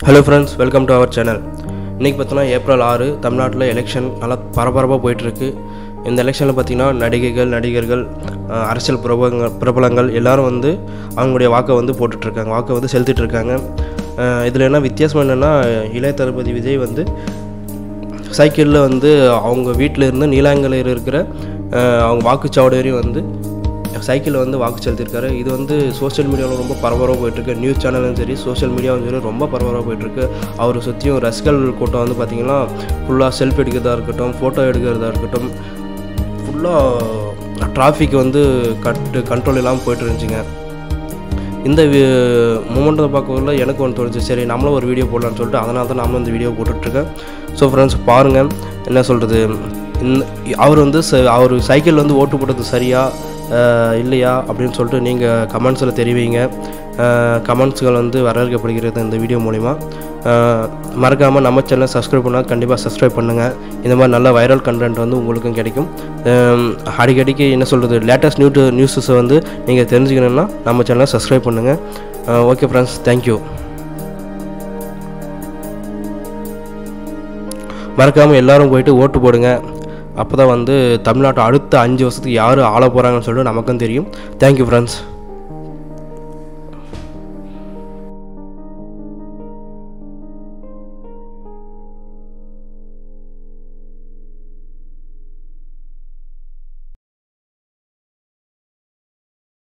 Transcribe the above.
Hello friends, welcome to our channel. இன்னைக்கு பார்த்தீங்கன்னா April 6 தமிழ்நாட்டில் எலெக்ஷன் நல்லா பரபரப்பாக போயிட்டுருக்கு. இந்த எலெக்ஷனில் பார்த்தீங்கன்னா நடிகர்கள் அரசியல் பிரபலங்கள் எல்லாரும் வந்து அவங்களுடைய வாக்கை வந்து போட்டுட்ருக்காங்க, வாக்கை வந்து செலுத்திட்டு இருக்காங்க. இதில் என்ன வித்தியாசம் என்னென்னா, இளைய தளபதி விஜய் வந்து சைக்கிளில் வந்து அவங்க வீட்டில் இருந்து நீலாங்கரையில் இருக்கிற அவங்க வாக்குச்சாவடி வரையும் வந்து சைக்கிளில் வந்து வாக்கு செலுத்தியிருக்காரு. இது வந்து சோஷியல் மீடியாவில் ரொம்ப பரபரப்பாக போயிட்டுருக்கு. நியூஸ் சேனலும் சரி, சோஷியல் மீடியாவும் சரி ரொம்ப பரபரப்பாக போயிட்டுருக்கு. அவரை சுற்றியும் ரசிகர்கள் கூட்டம் வந்து பார்த்திங்கன்னா ஃபுல்லாக செல்ஃபி எடுக்கிறதா இருக்கட்டும், ஃபோட்டோ எடுக்கிறதா இருக்கட்டும், ஃபுல்லாக டிராஃபிக் வந்து கண்ட்ரோல் இல்லாமல் போய்ட்டு இருந்துச்சுங்க. இந்த மூமெண்ட்டை பார்க்கக்குள்ள எனக்கு ஒன்று தோணுச்சு, சரி நம்மளும் ஒரு வீடியோ போடலான்னு சொல்லிட்டு அதனால தான் நாமளும் இந்த வீடியோ போட்டுட்ருக்கேன். ஸோ ஃப்ரெண்ட்ஸ் பாருங்கள், என்ன சொல்கிறது, அவர் வந்து அவர் சைக்கிள் வந்து ஓட்டு போட்டது சரியா இல்லையா அப்படின்னு சொல்லிட்டு நீங்கள் கமெண்ட்ஸில் தெரிவிங்க. கமெண்ட்ஸ்கள் வந்து வரவேற்கப்படுகிறது இந்த வீடியோ மூலிமா. மறக்காமல் நம்ம சேனலை சப்ஸ்கிரைப் பண்ணால் கண்டிப்பாக சப்ஸ்கிரைப் பண்ணுங்கள். இந்த மாதிரி நல்ல வைரல் கண்டென்ட் வந்து உங்களுக்கும் கிடைக்கும். அடிக்கடிக்கு என்ன சொல்கிறது, லேட்டஸ்ட் நியூஸஸை வந்து நீங்கள் தெரிஞ்சுக்கணுன்னா நம்ம சேனலை சப்ஸ்கிரைப் பண்ணுங்கள். Okay friends, thank you. மறக்காமல் எல்லோரும் போயிட்டு ஓட்டு போடுங்க. அப்போ தான் வந்து தமிழ்நாட்டை அடுத்த 5 வருஷத்துக்கு யார் ஆள போகிறாங்கன்னு சொல்லிட்டு நமக்கும் தெரியும். Thank you friends.